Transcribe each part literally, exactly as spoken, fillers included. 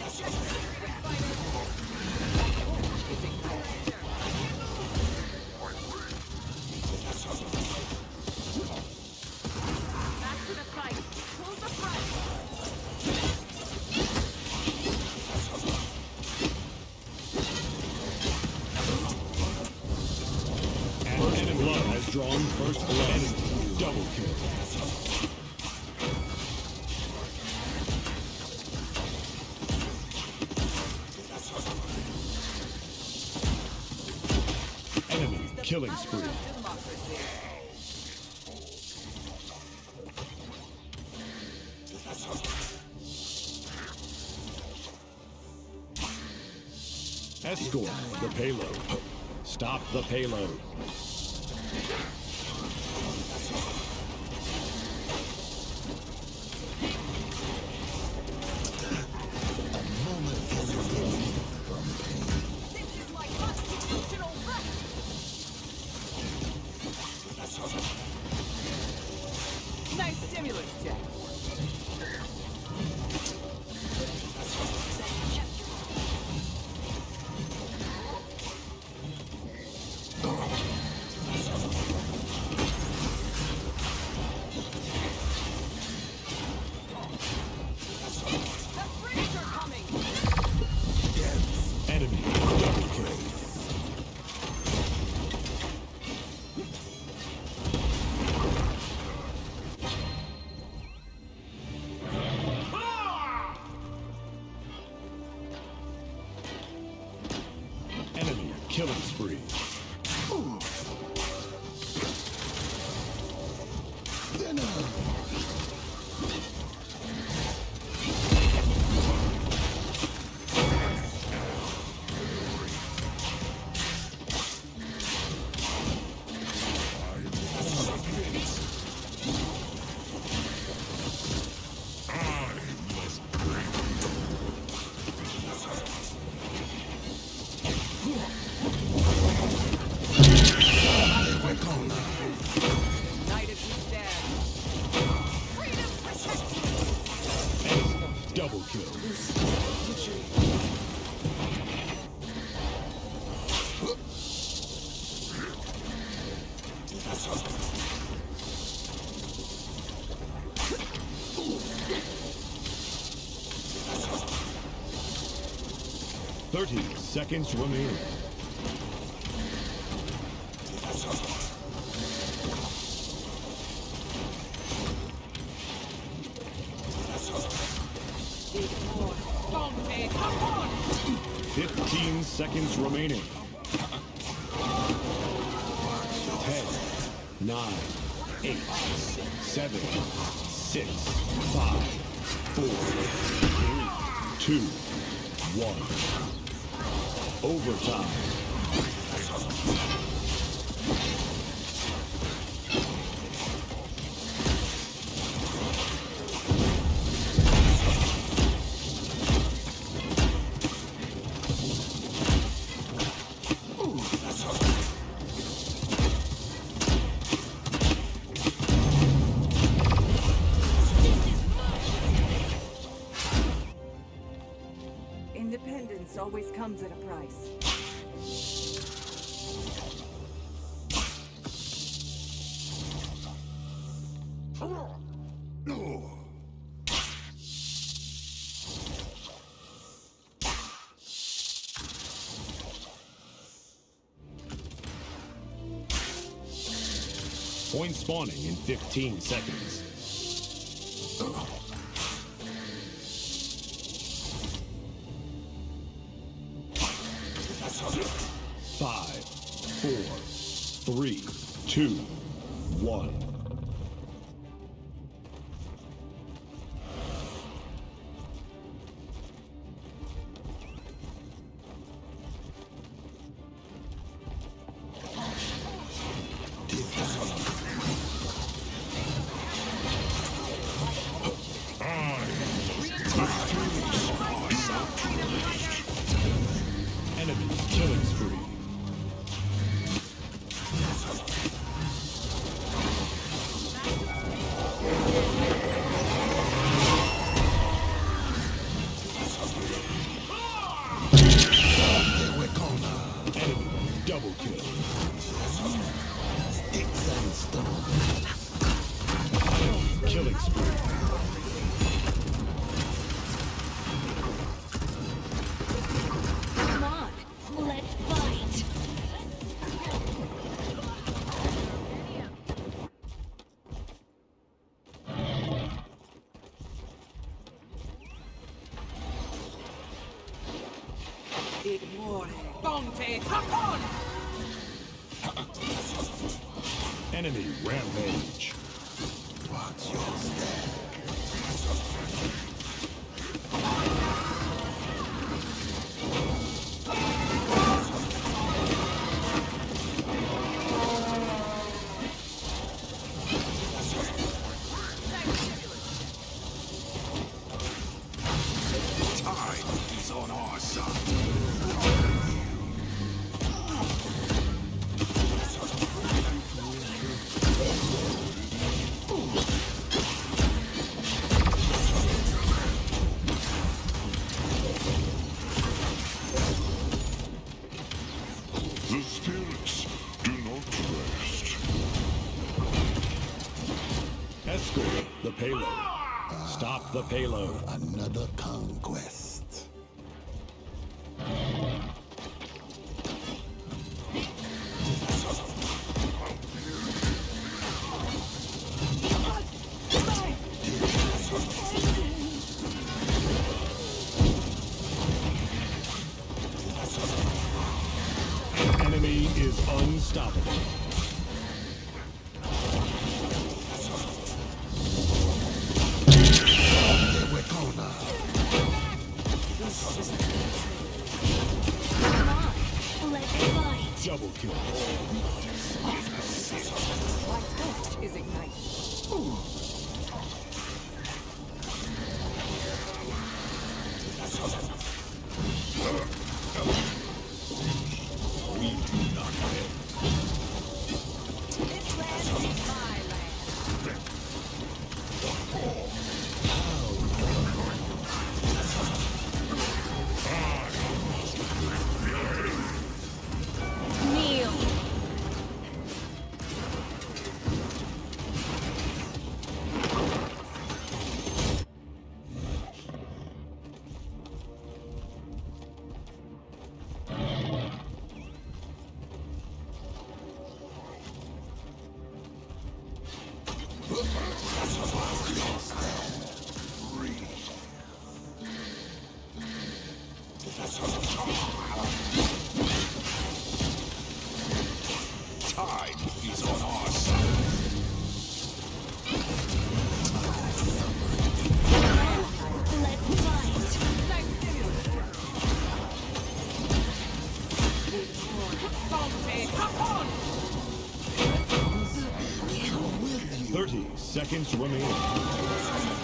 Drawn first blood. Double kill. Enemy killing spree. Escort the payload. Stop the payload. Nice stimulus, Jack. Enemy double kill. Enemy killing spree. Double kill. Thirty seconds remaining. Fifteen seconds remaining. Ten, nine, eight, seven, six, five, four, three, two, one. Overtime. Independence always comes at a price. Point spawning in fifteen seconds. Five, four, three, two, one. Enemy killing spree. Ignore. Ponte Capon! Enemy rampage. Watch your step. The spirits do not rest. Escort the payload. Stop the payload. Another conquest. Enemy is unstoppable. Double kill. My torch is ignited. We do not win. This land is my land. Kneel. Time is on our side. Let's fight. Nice stimulus. Ponte Capon! Thirty seconds remaining.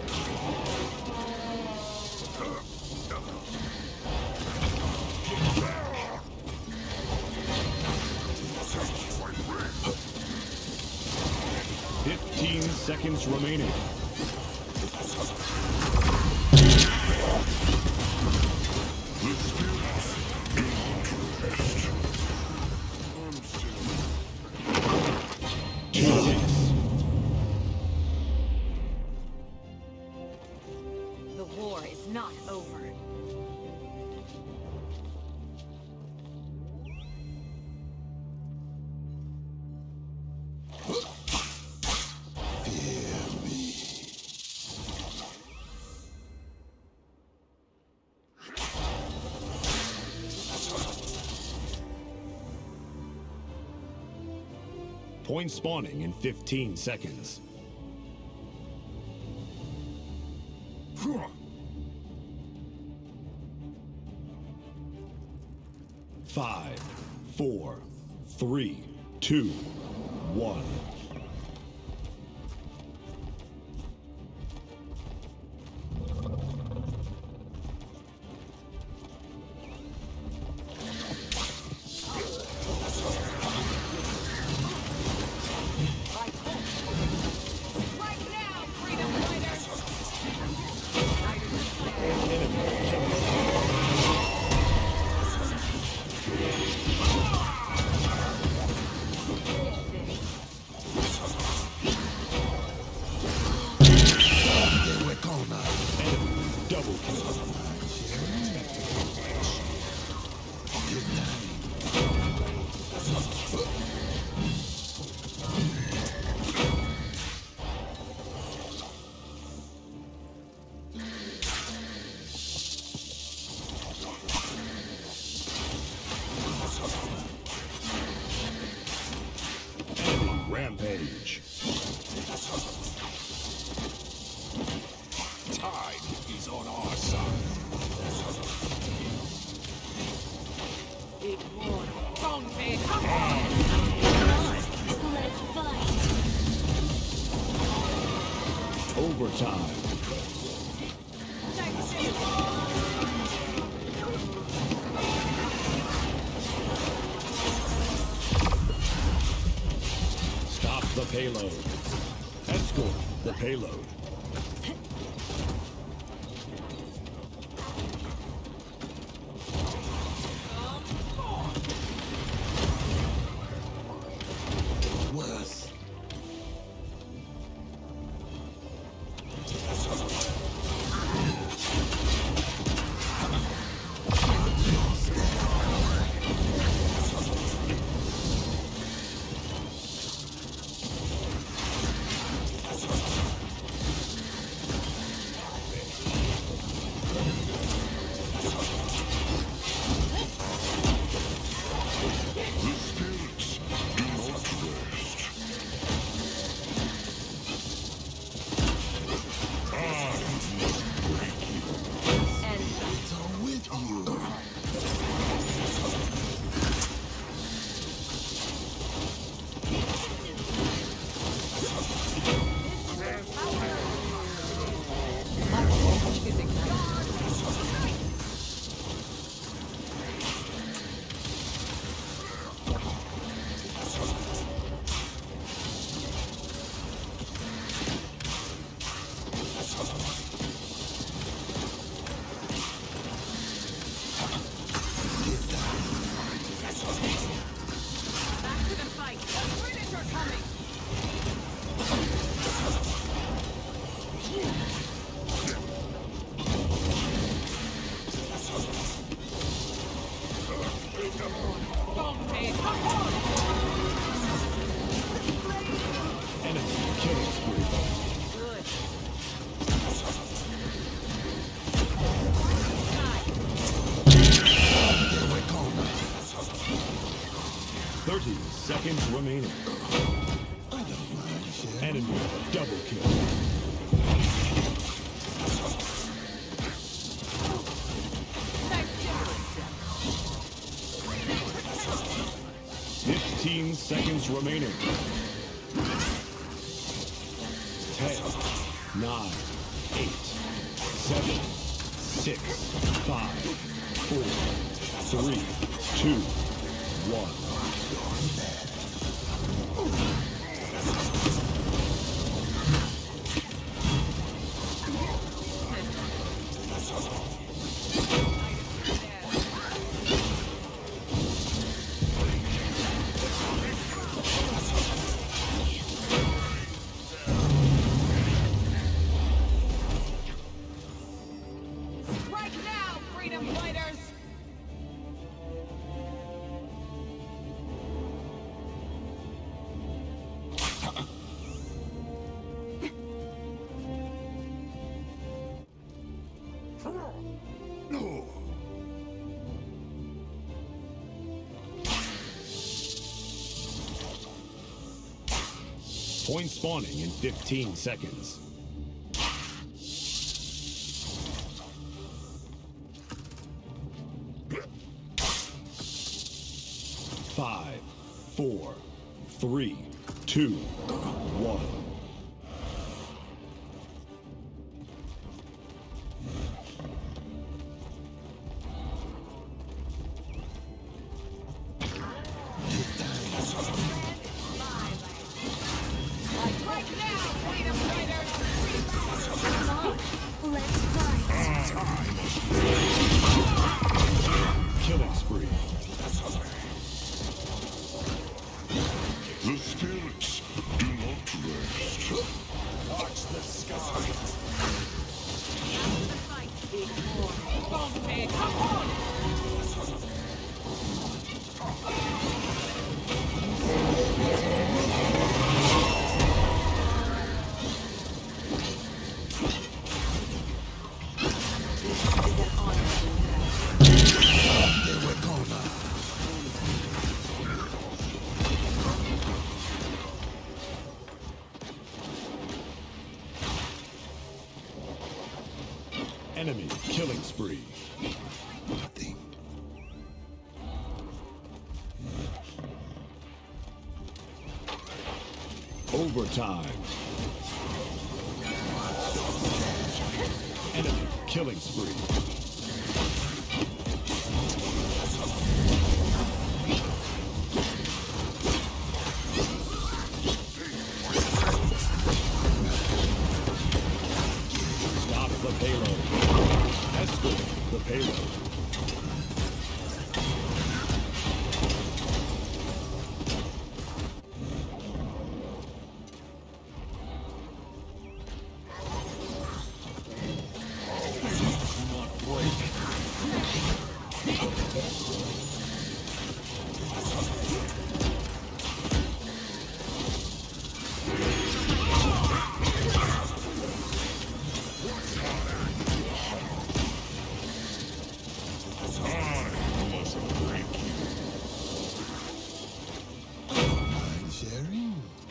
Fifteen seconds remaining. The spirits do not rest. Six. The war is not over. Point spawning in fifteen seconds. Five, four, three, two, one. Right now, freedom fighters! Double kill. Overtime. Nice stimulus. Stop the payload. Escort the payload. Worse. The spirits do not rest. And So with you. is ignited. Back to the fight. The British are coming. Bombay, come on! Enemy killing spree. Good. thirty seconds remaining. I don't mind, Chef. Enemy double kill. Nice stimulus. fifteen seconds remaining. ten, nine, eight, seven, six, five, four, three, two, one. Right now, freedom fighters! No. Point spawning in fifteen seconds. Five, four, three, two, one. Right now, freedom fighters! Come on, let's fight. Killing spree. The spirits do not rest. Watch the sky. Bombay, come on! They were gonna. Enemy killing spree. Nothing. Overtime. Watch your Killing spree. Stop the payload. Escort the payload. Mind sharing?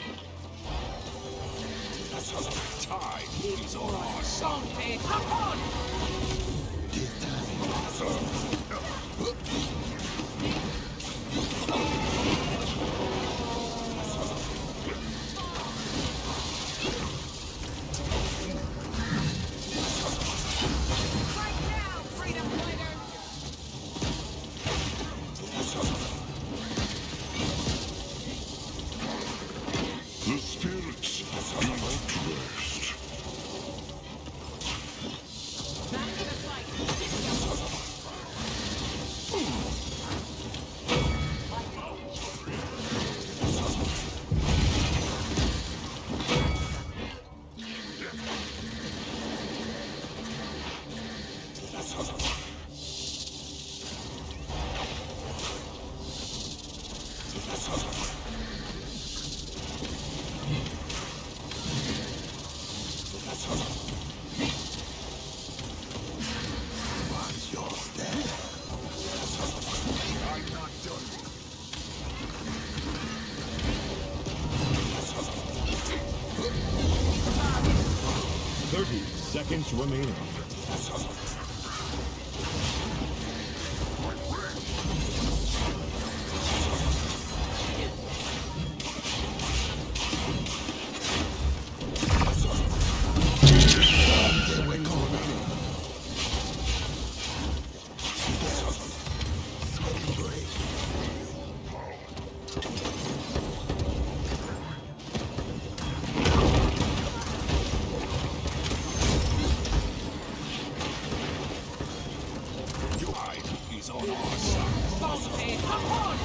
Tide is on our side. Zombie, come on! This time. Right now, freedom fighters! The spirits do not rest. Back to the fight! Watch your step. I'm not done. Thirty seconds remaining. They were gonna. Break. Tide is on our side. Zombie, come on!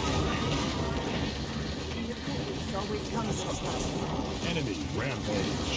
I must Always comes with trouble. Enemy rampage.